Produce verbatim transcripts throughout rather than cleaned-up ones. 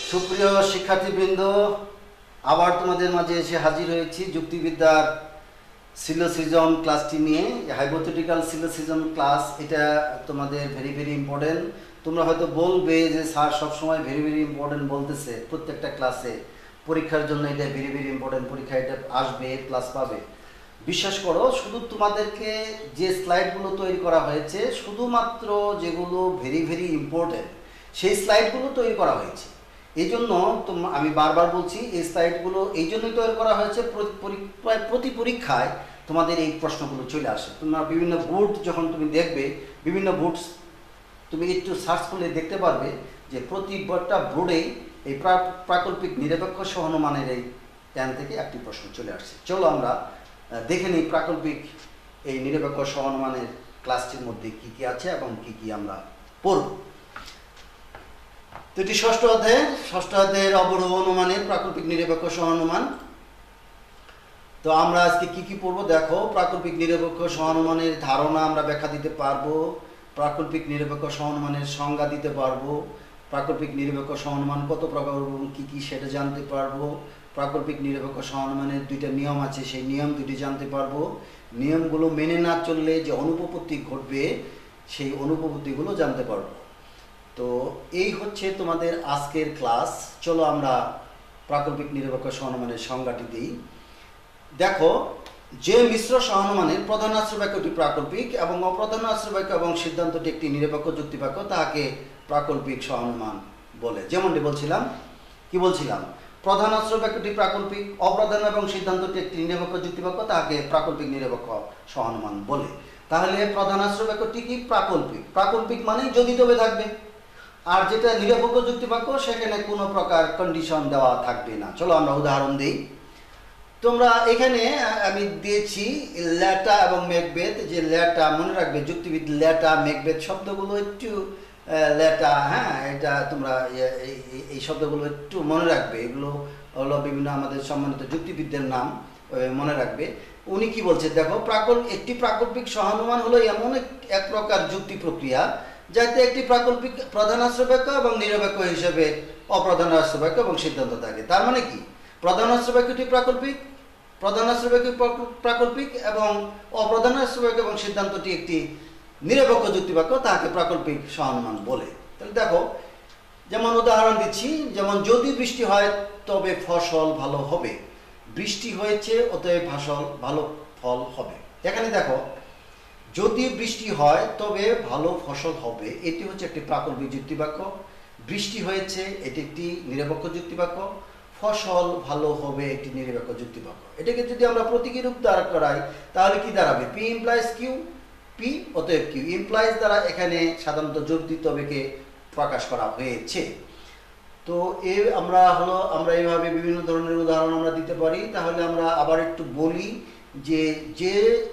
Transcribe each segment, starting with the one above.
সুপ্রিয় শিক্ষার্থীবৃন্দ, আবার তোমাদের মাঝে এসে হাজির হয়েছি যুক্তিবিদ্যার সিলোসিজম ক্লাসটি নিয়ে। হাইপোথেটিক্যাল সিলোসিজম ক্লাস, এটা তোমাদের ভেরি ভেরি ইম্পর্টেন্ট। তোমরা হয়তো বলবে যে স্যার সবসময় ভেরি ভেরি ইম্পর্টেন্ট বলতেছে প্রত্যেকটা ক্লাসে, পরীক্ষার জন্য এটা ভেরি ভেরি ইম্পর্টেন্ট, পরীক্ষা এটা আসবে, প্লাস পাবে। বিশ্বাস করো, শুধু তোমাদেরকে যে স্লাইডগুলো তৈরি করা হয়েছে, শুধুমাত্র যেগুলো ভেরি ভেরি ইম্পর্টেন্ট সেই স্লাইডগুলো তৈরি করা হয়েছে। এই জন্য আমি বারবার বলছি, এই স্লাইডগুলো এই জন্যই তৈরি করা হয়েছে, প্রায় প্রতি পরীক্ষায় তোমাদের এই প্রশ্নগুলো চলে আসে। তোমরা বিভিন্ন বোর্ড যখন তুমি দেখবে, বিভিন্ন বোর্ড তুমি একটু সার্চ করলে দেখতে পারবে যে প্রতিটা বোর্ডেই এই প্রাকল্পিক নিরপেক্ষ সহানুমানের এই ট্যান থেকে একটি প্রশ্ন চলে আসছে। চলো আমরা দেখে নিই প্রাকল্পিক এই নিরপেক্ষ সহানুমানের ক্লাসটির মধ্যে কি কি আছে এবং কি কি আমরা পড়ব। তো এটি ষষ্ঠ অধ্যায়, ষষ্ঠ অধ্যায়ের অবরোহ অনুমানের প্রাকল্পিক নিরপেক্ষ সহানুমান। তো আমরা আজকে কি কি পড়বো দেখো। প্রাকল্পিক নিরপেক্ষ সহানুমানের ধারণা আমরা ব্যাখ্যা দিতে পারবো, প্রাকল্পিক নিরপেক্ষ সহানুমানের সংজ্ঞা দিতে পারবো, প্রাকল্পিক নিরপেক্ষ সহানুমান কত প্রকার এবং কী কী সেটা জানতে পারবো, প্রাকল্পিক নিরপেক্ষ সহানুমানের দুইটা নিয়ম আছে, সেই নিয়ম দুটি জানতে পারবো, নিয়মগুলো মেনে না চললে যে অনুপপত্তি ঘটবে সেই অনুপপত্তিগুলো জানতে পারবো। তো এই হচ্ছে তোমাদের আজকের ক্লাস। চলো আমরা প্রাকল্পিক নিরপেক্ষ সহানুমানের সংজ্ঞাটি দিই। দেখো, যে মিশ্র সহানুমানের প্রধান আশ্রয় বাক্যটি প্রাকল্পিক এবং অপ্রধান আশ্রয় বাক্য এবং সিদ্ধান্তটি একটি নিরপেক্ষ যুক্তিবাক্য, তাহাকে প্রাকল্পিক সহানুমান বলে। যেমনটি বলছিলাম, কি বলছিলাম, প্রধান আশ্রয় বাক্যটি প্রাকল্পিক, অপ্রধান এবং সিদ্ধান্তটি একটি নিরপেক্ষ যুক্তিবাক্য, তাহাকে প্রাকল্পিক নিরপেক্ষ সহানুমান বলে। তাহলে প্রধান আশ্রয় বাক্যটি কি? প্রাকল্পিক। প্রাকল্পিক মানে যদি তবে থাকবে, আর যেটা নিরপেক্ষ যুক্তিবাক্য সেখানে কোনো প্রকার কন্ডিশন দেওয়া থাকবে না। চলো আমরা উদাহরণ দিই। তোমরা এখানে আমি দিয়েছি ল্যাটা এবং ম্যাকবেথ। যে ল্যাটা মনে রাখবে, যুক্তিবিদ ল্যাটা ম্যাকবেথ শব্দগুলো একটু ল্যাটা, হ্যাঁ, এটা তোমরা এই শব্দগুলো একটু মনে রাখবে। এগুলো হলো বিভিন্ন আমাদের সম্মানিত যুক্তিবিদদের নাম, মনে রাখবে। উনি কি বলছে দেখো, প্রাকল্প একটি প্রাকল্পিক সহানুমান হলো এমন এক প্রকার যুক্তি প্রক্রিয়া যাতে একটি প্রাকল্পিক প্রধান আশ্রয় বাক্য এবং নিরপেক্ষ হিসেবে অপ্রধান আশ্রয় বাক্য এবং সিদ্ধান্ত থাকে। তার মানে কি, প্রধান আশ্রয় বাক্যটি প্রাকল্পিক, প্রধান আশ্রয় বাক্য প্রাকল্পিক এবং অপ্রধান আশ্রয় বাক্য এবং সিদ্ধান্তটি একটি নিরপেক্ষ যুক্তিবাক্য, তাকে প্রাকল্পিক সহানুমান বলে। তাহলে দেখো, যেমন উদাহরণ দিচ্ছি, যেমন যদি বৃষ্টি হয় তবে ফসল ভালো হবে, বৃষ্টি হয়েছে অতএব ফসল ভালো ফল হবে। এখানে দেখো, যদি বৃষ্টি হয় তবে ভালো ফসল হবে, এটি হচ্ছে একটি প্রাকল্পিক যুক্তিবাক্য। বৃষ্টি হয়েছে, এটি একটি নিরপেক্ষ যুক্তিবাক্য। ফসল ভালো হবে, একটি নিরপেক্ষ যুক্তিবাক্য। এটাকে যদি আমরা প্রতীকী রূপ দ্বারা করাই তাহলে কি দাঁড়াবে? পি ইমপ্লাইজ কিউ, পি অতএব কিউ। ইমপ্লাইজ দ্বারা এখানে সাধারণত যুক্তিতবেকে প্রকাশ করা হয়েছে। তো এ আমরা হলো আমরা এইভাবে বিভিন্ন ধরনের উদাহরণ আমরা দিতে পারি। তাহলে আমরা আবার একটু বলি যে যে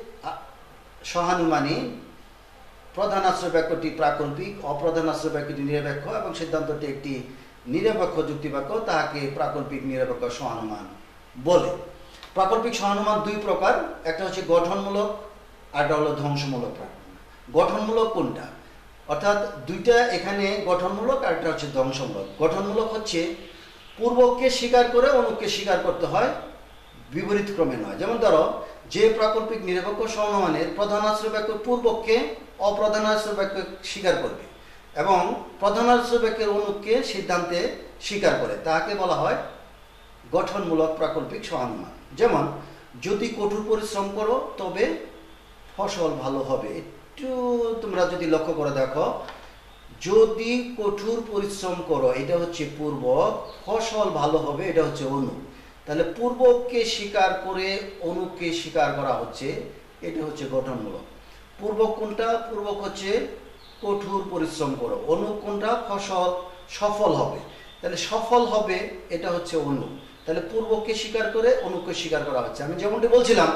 সহানুমানে প্রধান আশ্রয় বাক্যটি প্রাকল্পিক, অপ্রধান আশ্রয় বাক্যটি নিরপেক্ষ এবং সিদ্ধান্তটি একটি নিরপেক্ষ যুক্তিবাক্য, তাহাকে প্রাকল্পিক নিরপেক্ষ সহানুমান বলে। প্রাকল্পিক সহানুমান দুই প্রকার, একটা হচ্ছে গঠনমূলক আর একটা হলো ধ্বংসমূলক। গঠনমূলক কোনটা? অর্থাৎ দুইটা এখানে গঠনমূলক আর একটা হচ্ছে ধ্বংসমূলক। গঠনমূলক হচ্ছে পূর্বককে স্বীকার করে অনুককে স্বীকার করতে হয়, বিপরীত ক্রমে নয়। যেমন ধরো, যে প্রাকল্পিক নিরপেক্ষ সহানুমানের প্রধান আশ্রয় বাক্য পূর্বককে অপ্রধান আশ্রয় বাক্য স্বীকার করবে এবং প্রধান আশ্রয় বাক্যের অনুককে সিদ্ধান্তে স্বীকার করে, তাকে বলা হয় গঠনমূলক প্রাকল্পিক সহানুমান। যেমন, যদি কঠোর পরিশ্রম করো তবে ফসল ভালো হবে। একটু তোমরা যদি লক্ষ্য করে দেখো, যদি কঠোর পরিশ্রম করো এটা হচ্ছে পূর্বক, ফসল ভালো হবে এটা হচ্ছে অনুক। তাহলে পূর্বককে স্বীকার করে অনুককে স্বীকার করা হচ্ছে, এটা হচ্ছে গঠনমূলক। পূর্বক কোনটা? পূর্বক হচ্ছে কঠোর পরিশ্রম করো। অনুক কোনটা? ফসল সফল হবে। তাহলে সফল হবে এটা হচ্ছে অনুক। তাহলে পূর্বককে স্বীকার করে অনুককে স্বীকার করা হচ্ছে। আমি যেমনটি বলছিলাম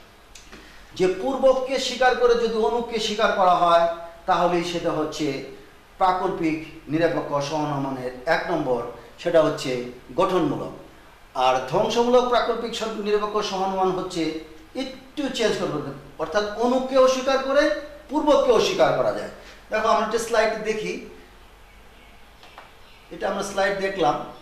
যে পূর্বককে স্বীকার করে যদি অনুককে স্বীকার করা হয় তাহলে সেটা হচ্ছে প্রাকল্পিক নিরপেক্ষ সহানুমানের এক নম্বর, সেটা হচ্ছে গঠনমূলক। আর ধ্বংসমূলক প্রাকল্পিক নিরপেক্ষ সহানুমান হচ্ছে একটু চেঞ্জ করবে, অর্থাৎ অনুককে অস্বীকার করে পূর্বককে অস্বীকার করা যায়। দেখো আমরা একটা স্লাইড দেখি, এটা আমরা স্লাইড দেখলাম।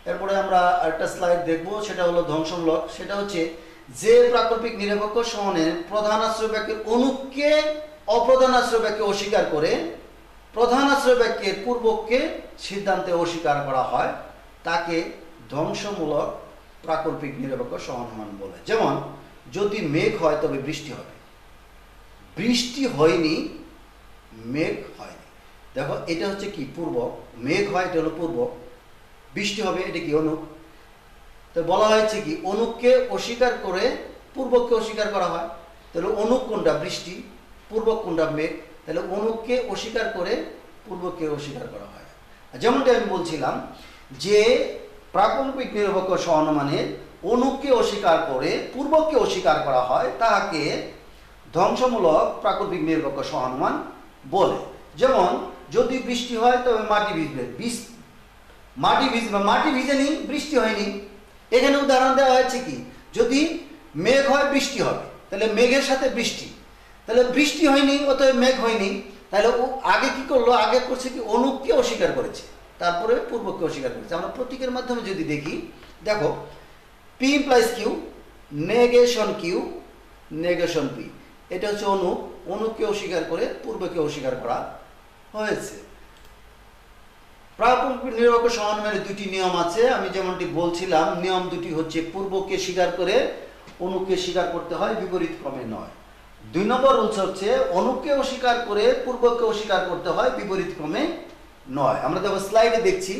এরপরে আমরা একটা স্লাইড দেখব, সেটা হলো ধ্বংসমূলক। সেটা হচ্ছে যে প্রাকল্পিক নিরপেক্ষ সহনের প্রধান আশ্রয় বাক্যের অনুককে অপ্রধান আশ্রয় বাক্যে অস্বীকার করে প্রধান আশ্রয় বাক্যের পূর্বককে সিদ্ধান্তে অস্বীকার করা হয় তাকে ধ্বংসমূলক প্রাকল্পিক নিরপেক্ষ সহানুমান বলে। যেমন যদি মেঘ হয় তবে বৃষ্টি হবে, বৃষ্টি হয়নি মেঘ হয়নি। দেখো এটা হচ্ছে কি পূর্বক, মেঘ হয় এটা হলো পূর্বক, বৃষ্টি হবে এটা কি অনুক। তো বলা হয়েছে কি অনুককে অস্বীকার করে পূর্বককে অস্বীকার করা হয়। তাহলে অনুক কোনটা? বৃষ্টি। পূর্বক কোনটা? মেঘ। তাহলে অনুককে অস্বীকার করে পূর্বককে অস্বীকার করা হয়। যেমনটা আমি বলছিলাম যে প্রাকল্পিক নিরপেক্ষ সহানুমানের অনুককে অস্বীকার করে পূর্বককে অস্বীকার করা হয় তাহাকে ধ্বংসমূলক প্রাকল্পিক নিরপেক্ষ সহানুমান বলে। যেমন যদি বৃষ্টি হয় তবে মাটি ভিজবে, মাটি ভিজবে, মাটি ভিজেনি বৃষ্টি হয়নি। এখানে উদাহরণ দেওয়া হয়েছে কি যদি মেঘ হয় বৃষ্টি হবে, তাহলে মেঘের সাথে বৃষ্টি, তাহলে বৃষ্টি হয়নি অতএব মেঘ হয়নি। তাহলে ও আগে কি করলো? আগে করছে কি অনুককে অস্বীকার করেছে, তারপরে পূর্বককে অস্বীকার করেছে। আমরা প্রতীকের মাধ্যমে যদি দেখি, দেখো P implies Q, negation Q, negation P, এটা হচ্ছে অনুক, অনুককে অস্বীকার করে পূর্বকে অস্বীকার করা হয়েছে। প্রাকল্পিক নিরপেক্ষ সহানুমানের দুটি নিয়ম আছে, আমি যেমনটি বলছিলাম। নিয়ম দুটি হচ্ছে পূর্বককে স্বীকার করে অনুককে স্বীকার করতে হয়, বিপরীত ক্রমে নয়। দুই নম্বর রুলস হচ্ছে অনুককে অস্বীকার করে পূর্বককে অস্বীকার করতে হয়, বিপরীত ক্রমে নয়। আমরা দেখো স্লাইডে দেখছি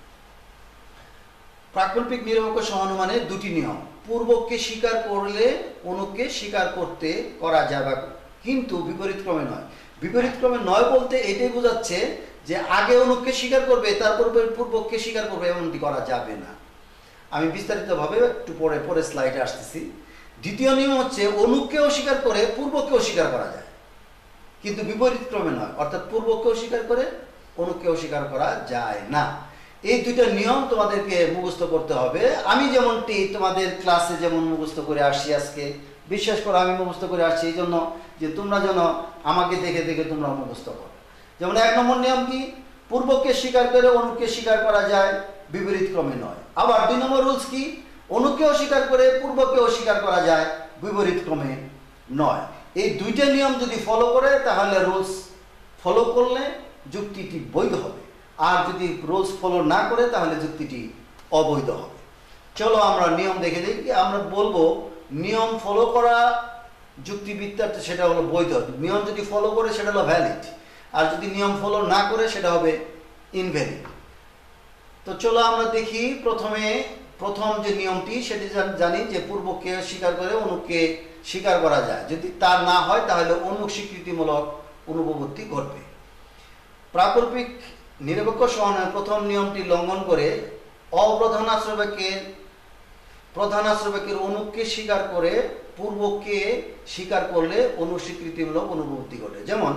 প্রাকল্পিক নিরপেক্ষ সহানুমানের দুটি নিয়ম। পূর্বককে স্বীকার করলে অনুককে স্বীকার করতে করা যাবে, কিন্তু বিপরীত ক্রমে নয়। বিপরীত ক্রমে নয় বলতে এটাই বোঝাচ্ছে যে আগে অনুককে স্বীকার করবে তারপর পূর্বককে স্বীকার করবে, এমনটি করা যাবে না। আমি বিস্তারিতভাবে একটু পরে পরে স্লাইডে আসতেছি। দ্বিতীয় নিয়ম হচ্ছে অনুককে অস্বীকার করে পূর্বককে অস্বীকার করা যায়, কিন্তু বিপরীত ক্রমে নয়, অর্থাৎ পূর্বককে অস্বীকার করে অনুককে অস্বীকার করা যায় না। এই দুইটা নিয়ম তোমাদেরকে মুখস্থ করতে হবে। আমি যেমনটি তোমাদের ক্লাসে যেমন মুখস্থ করে আসছি, আজকে বিশ্বাস করো আমি মুখস্থ করে আসছি এই জন্য যে তোমরা যেন আমাকে দেখে দেখে তোমরা মুখস্থ করো। যেমন এক নম্বর নিয়ম কি? পূর্বককে স্বীকার করে অনুককে স্বীকার করা যায়, বিপরীত ক্রমে নয়। আবার দুই নম্বর রুলস কি? অনুককে অস্বীকার করে পূর্বককে অস্বীকার করা যায়, বিপরীত ক্রমে নয়। এই দুইটা নিয়ম যদি ফলো করে তাহলে রুলস ফলো করলে যুক্তিটি বৈধ হবে, আর যদি রুলস ফলো না করে তাহলে যুক্তিটি অবৈধ হবে। চলো আমরা নিয়ম দেখে দেখি। আমরা বলবো নিয়ম ফলো করা যুক্তিবিদ্যার্থে সেটা হলো বৈধ, নিয়ম যদি ফলো করে সেটা হলো ভ্যালিড, আর যদি নিয়ম ফলো না করে সেটা হবে ইনভ্যালিড। তো চলো আমরা দেখি প্রথমে প্রথম যে নিয়মটি সেটি জানি যে পূর্বককে স্বীকার করে অনুককে স্বীকার করা যায়, যদি তার না হয় তাহলে অনুক স্বীকৃতিমূলক অনুপপত্তি ঘটবে। প্রাকল্পিক নিরপেক্ষ সহানুমানের প্রথম নিয়মটি লঙ্ঘন করে অপ্রধান আশ্রয় বাক্যের প্রধান আশ্রয় বাক্যের অনুককে স্বীকার করে পূর্বককে স্বীকার করলে অনুস্বীকৃতিমূলক অনুপপত্তি ঘটে। যেমন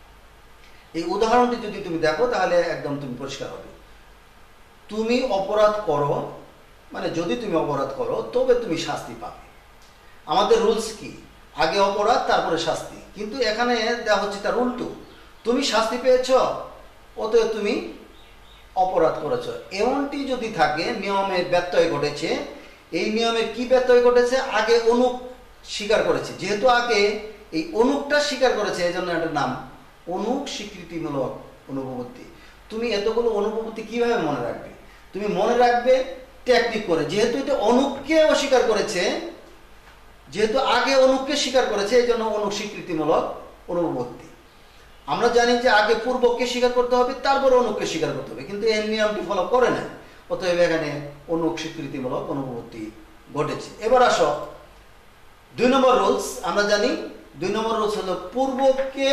এই উদাহরণটি যদি তুমি দেখো তাহলে একদম তুমি পরিষ্কার হবে। তুমি অপরাধ করো, মানে যদি তুমি অপরাধ করো তবে তুমি শাস্তি পাবে। আমাদের রুলস কি? আগে অপরাধ তারপরে শাস্তি, কিন্তু এখানে দেওয়া হচ্ছে তার উল্টো। তুমি শাস্তি পেয়েছ অতএব তুমি অপরাধ করেছ, এমনটি যদি থাকে নিয়মের ব্যত্যয় ঘটেছে। এই নিয়মের কি ব্যত্যয় ঘটেছে? আগে অনুক স্বীকার করেছে, যেহেতু আগে এই অনুকটা স্বীকার করেছে এই জন্য এটার নাম অনুক স্বীকৃতিমূলক অনুপপত্তি। তুমি এতগুলো অনুপপত্তি কিভাবে মনে রাখবে? তুমি মনে রাখবে টেকনিক করে, যেহেতু এটা অনুককে অস্বীকার করেছে, যেহেতু আগে অনুককে স্বীকার করেছে এই জন্য অনুক স্বীকৃতিমূলক অনুপপত্তি। আমরা জানি যে আগে পূর্বককে স্বীকার করতে হবে তারপর অনুককে স্বীকার করতে হবে, কিন্তু এই নিয়মটি ফলো করে না, অতএব এখানে অনুক স্বীকৃতিমূলক অনুপপত্তি ঘটেছে। এবার আসো দুই নম্বর রুলস। আমরা জানি দুই নম্বর রুলস হলো পূর্বককে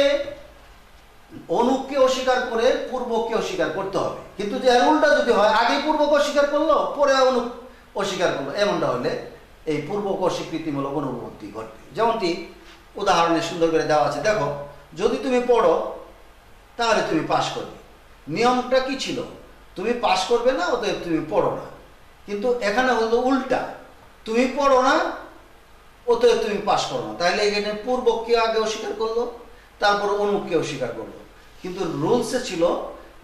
অনুককে অস্বীকার করে পূর্বককে অস্বীকার করতে হবে, কিন্তু যে রুলটা যদি হয় আগে পূর্বক অস্বীকার করলো পরে অনুক অস্বীকার করলো, এমনটা হলে এই পূর্বক অস্বীকৃতিমূলক অনুপপত্তি ঘটবে। যেমনটি উদাহরণে সুন্দর করে দেওয়া আছে। দেখো যদি তুমি পড়ো তাহলে তুমি পাশ করবে, নিয়মটা কি ছিল? তুমি পাশ করবে না অতএব তুমি পড়ো না, কিন্তু এখানে হলো উল্টা, তুমি পড়ো না অতএব তুমি পাশ করো না। তাহলে এখানে পূর্বককে আগে অস্বীকার করলো তারপর অনুককে অস্বীকার করলো, কিন্তু রুলসে ছিল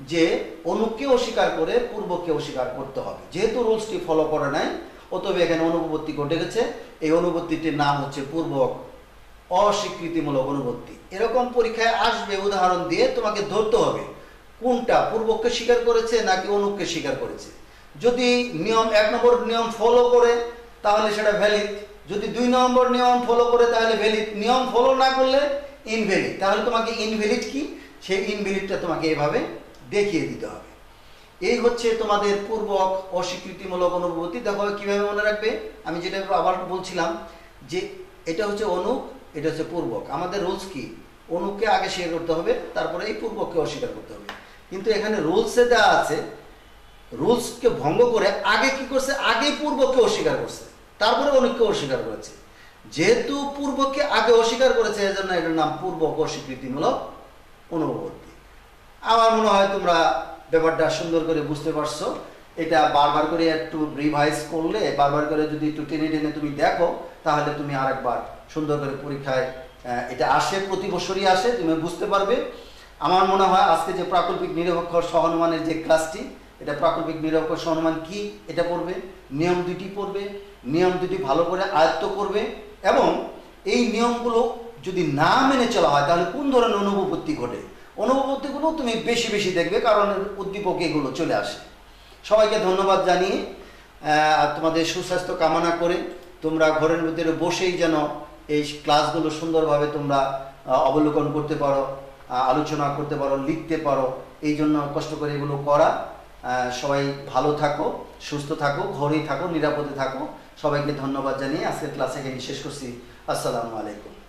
যে অনুকে অস্বীকার করে পূর্বকে অস্বীকার করতে হবে। যেহেতু রুলসটি ফলো করে নাই, অতএব এখানে অনুপপত্তি ঘটে গেছে। এই অনুপত্তিটির নাম হচ্ছে পূর্বক অস্বীকৃতিমূলক অনুপত্তি। এরকম পরীক্ষায় আসবে, উদাহরণ দিয়ে তোমাকে ধরতে হবে কোনটা পূর্বককে স্বীকার করেছে নাকি অনুকে স্বীকার করেছে। যদি নিয়ম এক নম্বর নিয়ম ফলো করে তাহলে সেটা ভ্যালিড, যদি দুই নম্বর নিয়ম ফলো করে তাহলে ভ্যালিড, নিয়ম ফলো না করলে ইনভ্যালিড। তাহলে তোমাকে ইনভ্যালিড কি, সেই ইনভ্যালিডটা তোমাকে এভাবে দেখিয়ে দিতে হবে। এই হচ্ছে তোমাদের পূর্বক অস্বীকৃতিমূলক অনুপপত্তি। দেখো কিভাবে মনে রাখবে, আমি যেটা আবার বলছিলাম যে এটা হচ্ছে অনুক, এটা হচ্ছে পূর্বক। আমাদের রুলস কি, অনুকে আগে স্বীকার করতে হবে, তারপরে এই পূর্বককে অস্বীকার করতে হবে। কিন্তু এখানে রুলসে দেওয়া আছে, রুলসকে ভঙ্গ করে আগে কি করছে, আগে পূর্বককে অস্বীকার করছে, তারপরে অনুকে অস্বীকার করেছে। যেহেতু পূর্বককে আগে অস্বীকার করেছে, এজন্য এটার নাম পূর্বক অস্বীকৃতিমূলক অনুপপত্তি। আমার মনে হয় তোমরা ব্যাপারটা সুন্দর করে বুঝতে পারছো। এটা বারবার করে একটু রিভাইজ করলে, বারবার করে যদি একটু টেনে টেনে তুমি দেখো, তাহলে তুমি আরেকবার সুন্দর করে পরীক্ষায় এটা আসে, প্রতি বছরই আসে, তুমি বুঝতে পারবে। আমার মনে হয় আজকে যে প্রাকল্পিক নিরপেক্ষ সহানুমানের যে ক্লাসটি, এটা প্রাকল্পিক নিরপেক্ষ সহানুমান কি এটা পড়বে, নিয়ম দুটি পড়বে, নিয়ম দুটি ভালো করে আয়ত্ত করবে, এবং এই নিয়মগুলো যদি না মেনে চলা হয় তাহলে কোন ধরনের অনুপপত্তি ঘটে, অনুপপত্তিগুলো তুমি বেশি বেশি দেখবে, কারণ উদ্দীপক এগুলো চলে আসে। সবাইকে ধন্যবাদ জানিয়ে তোমাদের সুস্বাস্থ্য কামনা করে তোমরা ঘরের মধ্যে বসেই যেন এই ক্লাসগুলো সুন্দরভাবে তোমরা অবলোকন করতে পারো, আলোচনা করতে পারো, লিখতে পারো, এই জন্য কষ্ট করে এগুলো করা। সবাই ভালো থাকো, সুস্থ থাকো, ঘরেই থাকো, নিরাপদে থাকো। সবাইকে ধন্যবাদ জানিয়ে আজকের ক্লাস এখানে শেষ করছি। আসসালামু আলাইকুম।